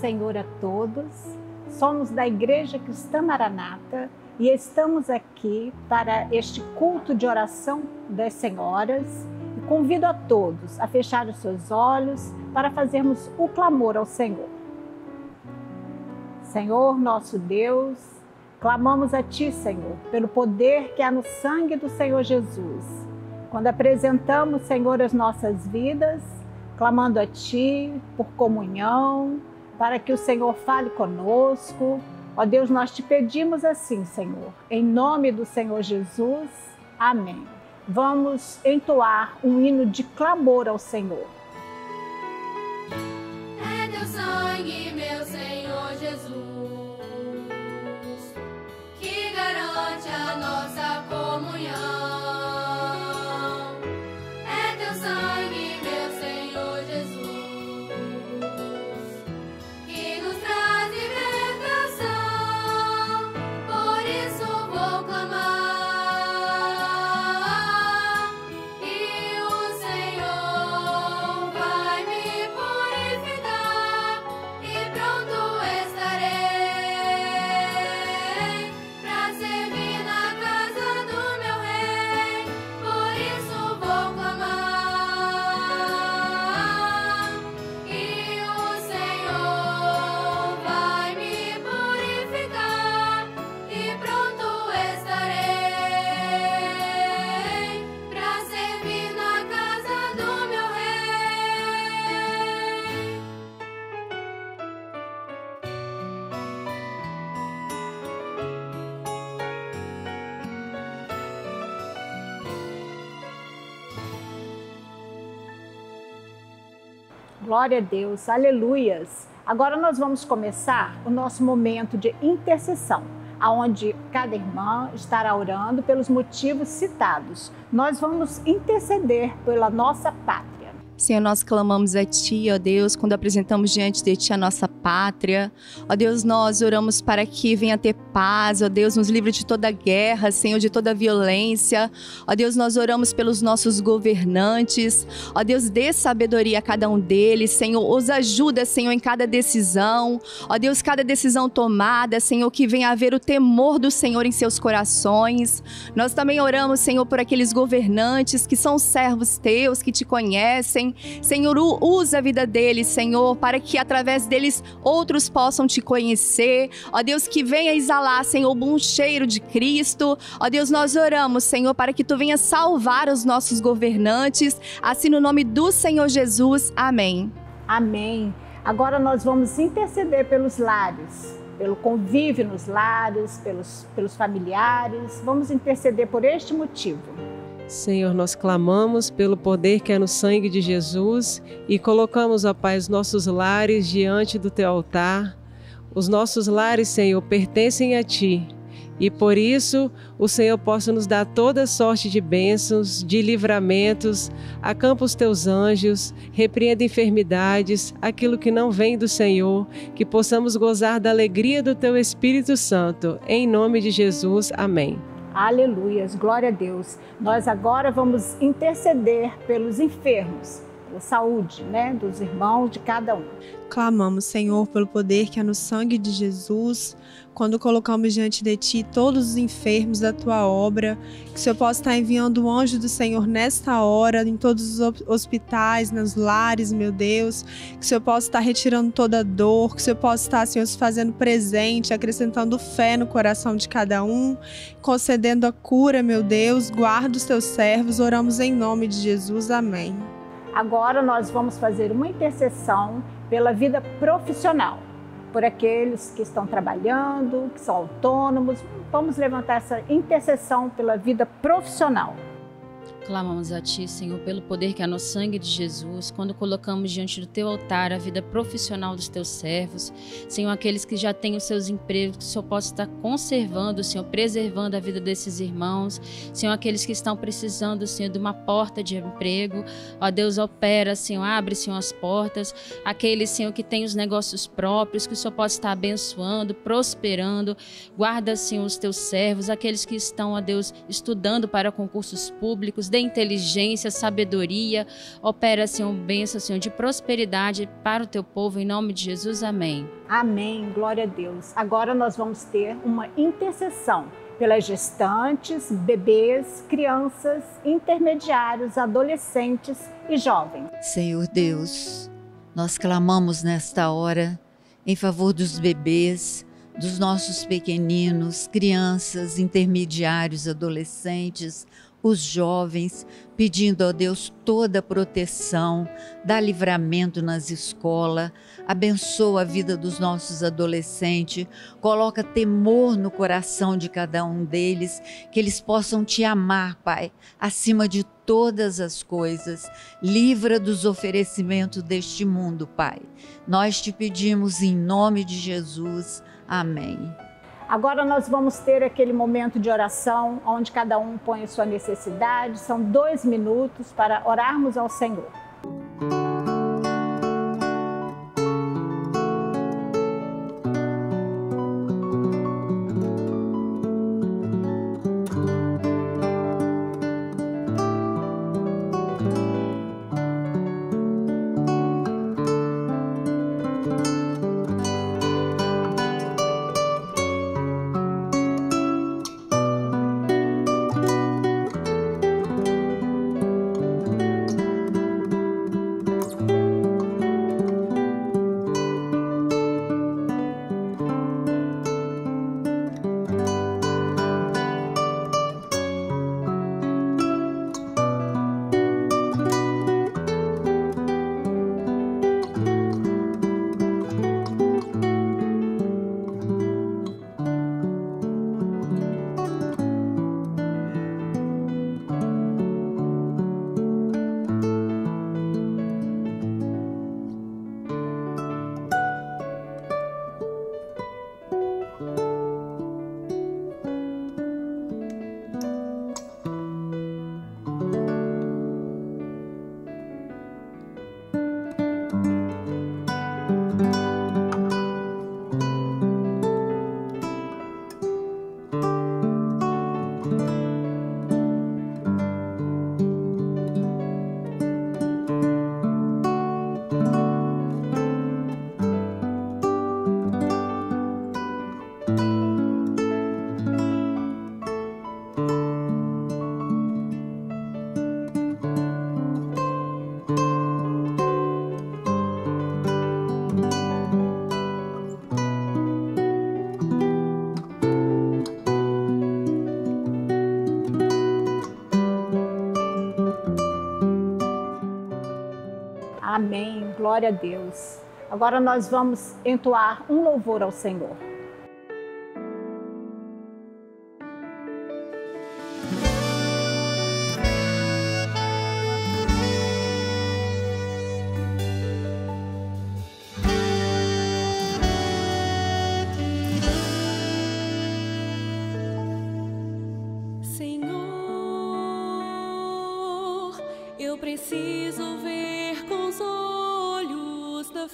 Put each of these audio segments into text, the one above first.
Senhor a todos. Somos da Igreja Cristã Maranata e estamos aqui para este culto de oração das senhoras. E convido a todos a fechar os seus olhos para fazermos o clamor ao Senhor. Senhor, nosso Deus, clamamos a Ti, Senhor, pelo poder que há no sangue do Senhor Jesus. Quando apresentamos, Senhor, as nossas vidas, clamando a Ti por comunhão, para que o Senhor fale conosco. Ó Deus, nós Te pedimos assim, Senhor, em nome do Senhor Jesus. Amém. Vamos entoar um hino de clamor ao Senhor. É Teu sangue, meu Senhor Jesus, que garante a nossa comunhão. É Teu sangue, meu Senhor Jesus, que nos traz libertação. Por isso vou clamar, e o Senhor vai me purificar, e pronto estarei pra servir na casa do meu Rei. Por isso vou clamar, e o Senhor vai me purificar, e pronto estarei pra servir na casa do meu Rei. Glória a Deus, aleluias. Agora nós vamos começar o nosso momento de intercessão, onde cada irmã estará orando pelos motivos citados. Nós vamos interceder pela nossa pátria. Senhor, nós clamamos a Ti, ó Deus, quando apresentamos diante de Ti a nossa pátria. Ó Deus, nós oramos para que venha ter paz, ó Deus, nos livre de toda guerra, Senhor, de toda violência. Ó Deus, nós oramos pelos nossos governantes. Ó Deus, dê sabedoria a cada um deles, Senhor, os ajuda, Senhor, em cada decisão. Ó Deus, cada decisão tomada, Senhor, que venha haver o temor do Senhor em seus corações. Nós também oramos, Senhor, por aqueles governantes que são servos Teus, que Te conhecem. Senhor, usa a vida deles, Senhor, para que através deles outros possam Te conhecer. Ó Deus, que venha exalar, Senhor, o bom cheiro de Cristo. Ó Deus, nós oramos, Senhor, para que Tu venha salvar os nossos governantes. Assim, no nome do Senhor Jesus. Amém. Amém. Agora nós vamos interceder pelos lares, pelo convívio nos lares, pelos familiares. Vamos interceder por este motivo. Senhor, nós clamamos pelo poder que é no sangue de Jesus e colocamos, ó Pai, os nossos lares diante do Teu altar. Os nossos lares, Senhor, pertencem a Ti e por isso o Senhor possa nos dar toda sorte de bênçãos, de livramentos. Acampa os Teus anjos, repreenda enfermidades, aquilo que não vem do Senhor, que possamos gozar da alegria do Teu Espírito Santo. Em nome de Jesus, amém. Aleluias, glória a Deus. Nós agora vamos interceder pelos enfermos, pela saúde, dos irmãos, de cada um. Clamamos, Senhor, pelo poder que há no sangue de Jesus, quando colocamos diante de Ti todos os enfermos da Tua obra, que o Senhor possa estar enviando o anjo do Senhor nesta hora, em todos os hospitais, nos lares, meu Deus, que o Senhor possa estar retirando toda dor, que o Senhor possa estar, Senhor, se fazendo presente, acrescentando fé no coração de cada um, concedendo a cura, meu Deus. Guarda os Teus servos, oramos em nome de Jesus, amém. Agora nós vamos fazer uma intercessão pela vida profissional, por aqueles que estão trabalhando, que são autônomos. Vamos levantar essa intercessão pela vida profissional. Clamamos a Ti, Senhor, pelo poder que há no sangue de Jesus, quando colocamos diante do Teu altar a vida profissional dos Teus servos. Senhor, aqueles que já têm os seus empregos, que o Senhor possa estar conservando, Senhor, preservando a vida desses irmãos. Senhor, aqueles que estão precisando, Senhor, de uma porta de emprego. Ó Deus, opera, Senhor, abre, Senhor, as portas. Aqueles, Senhor, que têm os negócios próprios, que o Senhor possa estar abençoando, prosperando. Guarda, Senhor, os Teus servos, aqueles que estão, ó Deus, estudando para concursos públicos. dê inteligência, sabedoria. Opera, Senhor, bênção, Senhor, de prosperidade para o teu povo, em nome de Jesus, amém. Amém, glória a Deus. Agora nós vamos ter uma intercessão pelas gestantes, bebês, crianças, intermediários, adolescentes e jovens. Senhor Deus, nós clamamos nesta hora em favor dos bebês, dos nossos pequeninos, crianças, intermediários, adolescentes, os jovens, pedindo a Deus toda a proteção, dá livramento nas escolas, abençoa a vida dos nossos adolescentes, coloca temor no coração de cada um deles, que eles possam te amar, Pai, acima de todas as coisas. Livra dos oferecimentos deste mundo, Pai. Nós te pedimos em nome de Jesus. Amém. Agora nós vamos ter aquele momento de oração, onde cada um põe a sua necessidade. São 2 minutos para orarmos ao Senhor. Amém, glória a Deus. Agora nós vamos entoar um louvor ao Senhor. Senhor, eu preciso ver com os olhos da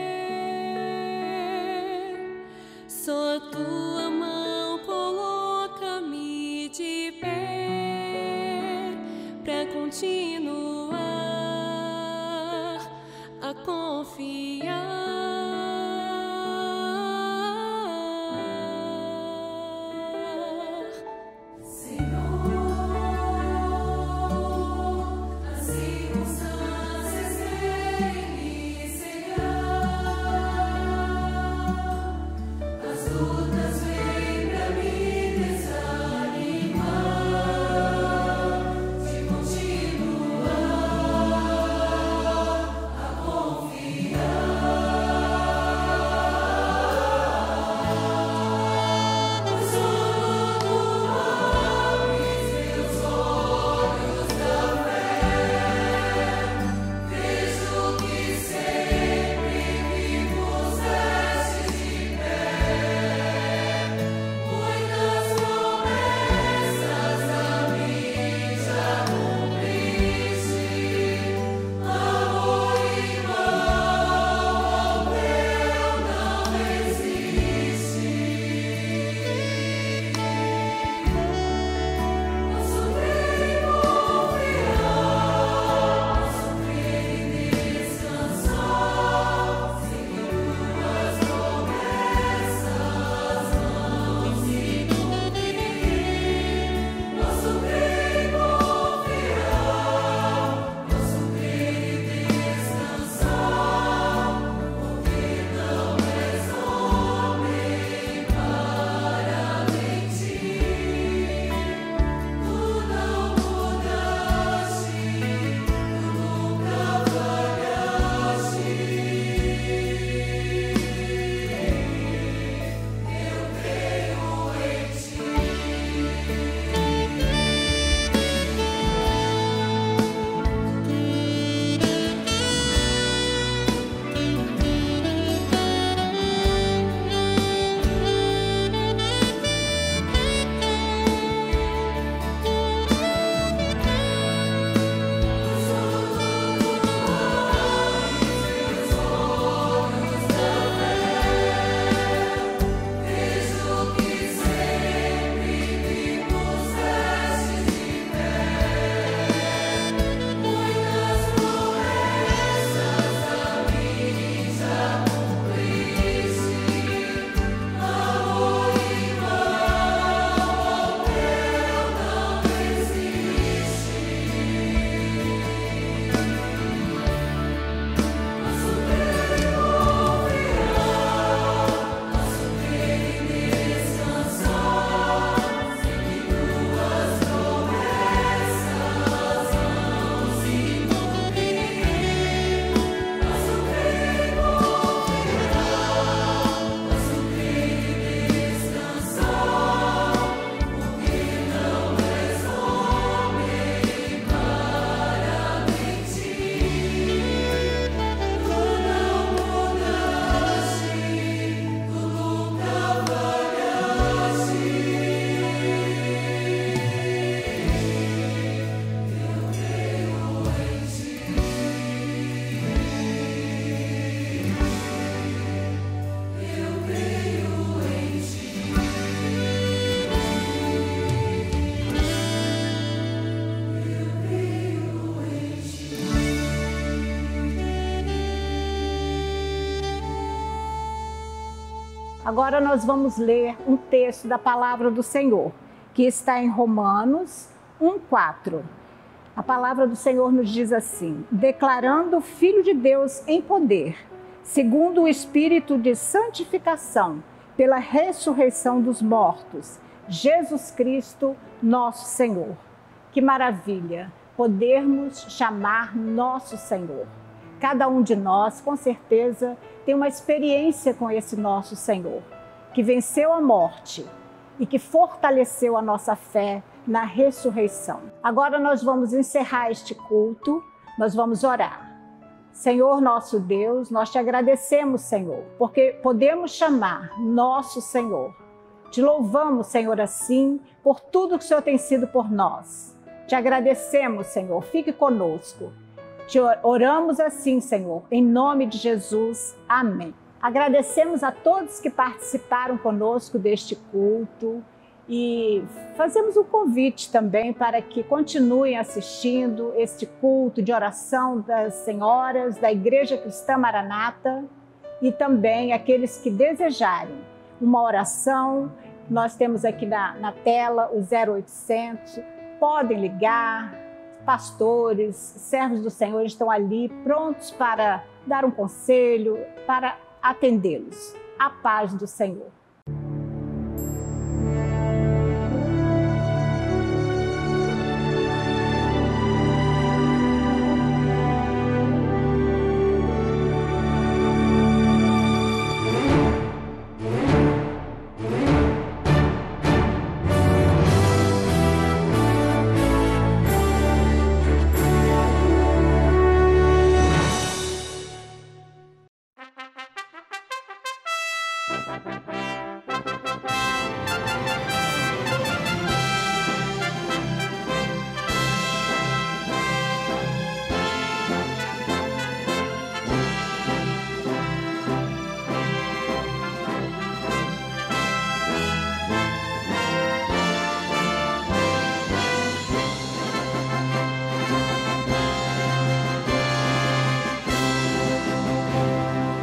fé. Só a tua mão coloca-me de pé pra continuar a confiar. Senhor, as circunstâncias Agora nós vamos ler um texto da palavra do Senhor, que está em Romanos 1:4. A palavra do Senhor nos diz assim: declarando o Filho de Deus em poder, segundo o Espírito de santificação, pela ressurreição dos mortos, Jesus Cristo, nosso Senhor. Que maravilha podermos chamar nosso Senhor. Cada um de nós, com certeza, tem uma experiência com esse nosso Senhor, que venceu a morte e que fortaleceu a nossa fé na ressurreição. Agora nós vamos encerrar este culto, nós vamos orar. Senhor nosso Deus, nós te agradecemos, Senhor, porque podemos chamar nosso Senhor. Te louvamos, Senhor, assim, por tudo que o Senhor tem sido por nós. Te agradecemos, Senhor, fique conosco. Te oramos assim, Senhor, em nome de Jesus. Amém. Agradecemos a todos que participaram conosco deste culto e fazemos um convite também para que continuem assistindo este culto de oração das senhoras da Igreja Cristã Maranata e também aqueles que desejarem uma oração. Nós temos aqui na tela o 0800, podem ligar, pastores, servos do Senhor estão ali prontos para dar um conselho, para atendê-los. A paz do Senhor.